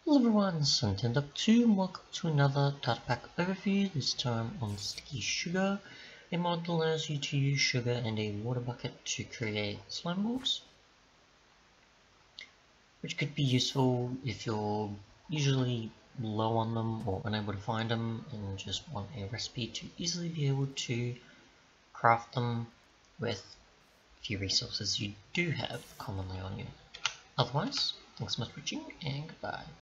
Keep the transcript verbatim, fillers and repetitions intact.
Hello everyone, it's Nintendo two and welcome to another Datapack overview, this time on sticky sugar, a mod that allows you to use sugar and a water bucket to create slime balls, which could be useful if you're usually low on them or unable to find them and just want a recipe to easily be able to craft them with a few resources you do have commonly on you. Otherwise, thanks so much for watching and goodbye.